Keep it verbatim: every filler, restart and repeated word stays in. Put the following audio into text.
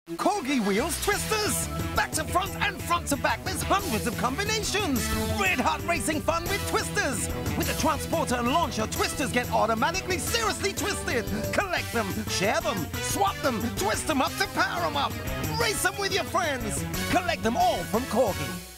Corgi Wheels Twisters! Back to front and front to back, there's hundreds of combinations! Red hot racing fun with Twisters! With the transporter and launcher, Twisters get automatically seriously twisted! Collect them, share them, swap them, twist them up to power them up! Race them with your friends! Collect them all from Corgi!